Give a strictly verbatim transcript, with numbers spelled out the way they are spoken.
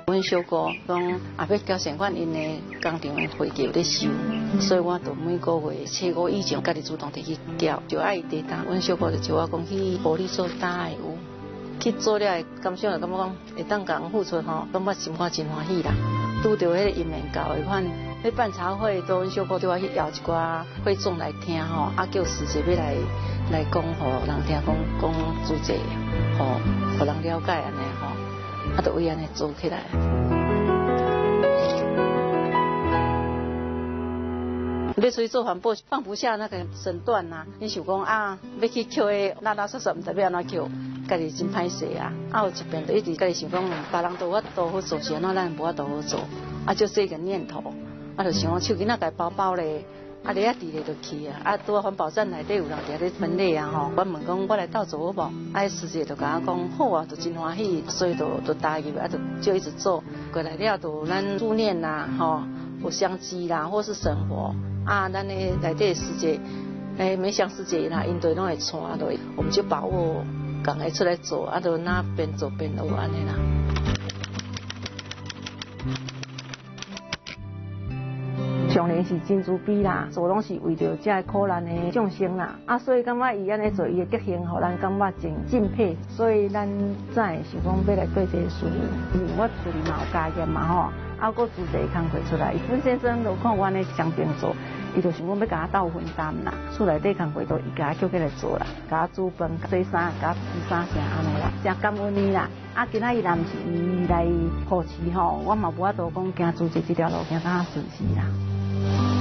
阮小姑讲也要交善款，因的工厂的会计有咧收，所以我就每个月初五以前，家己主动摕去交，就爱地当。阮小姑就叫我讲去玻璃做担的有，去做了，感想就感觉讲会当共付出吼，感觉心肝真欢喜啦。拄到迄个一面教的款，咧办茶会，都阮小姑叫我去邀一寡会众来听吼，啊叫师姐要来来讲，互人听讲讲主题，吼，互人了解安尼吼。啊，就为安尼做起来。要出去做环保，放不下那个身段呐、啊。你想讲啊，要去捡个拉拉杂杂，唔知要安怎捡，家己真歹势啊。啊，有一遍就一直家己想讲，别人都我都好做，是安怎咱无法度好做。啊，就这个念头，啊，就想讲手机那个包包咧。啊，你啊，伫咧就去啊！啊，拄啊环保站内底有人伫咧分类啊吼，我问讲我来倒做好无？啊，师姐就甲我讲好啊，就真欢喜，所以就就答应啊，就就一直做。过来了就咱助念啦，吼，有相机啦，或是生活啊，咱的内底师姐，诶，梅香师姐啦，因对拢会带落，我们就把握赶快出来做，啊，就那边做边有安尼啦。上联是真慈悲啦，做拢是为着这苦难的众生啦，啊，所以感觉伊安尼做，伊的德行，互咱感觉真敬佩。所以咱才会想讲要来做这个事，因为我厝里嘛有家业嘛吼，啊，搁自己工课出来，伊本先生就看我安尼相并做，伊就想讲要甲我斗分担啦，厝内底工课都伊甲我叫起来做啦，甲我煮饭、洗衫、甲我洗衫啥安尼啦，真感恩伊啦。啊，今仔伊若毋是伊来扶持吼，我嘛无法度讲行自己这条路行到顺时啦。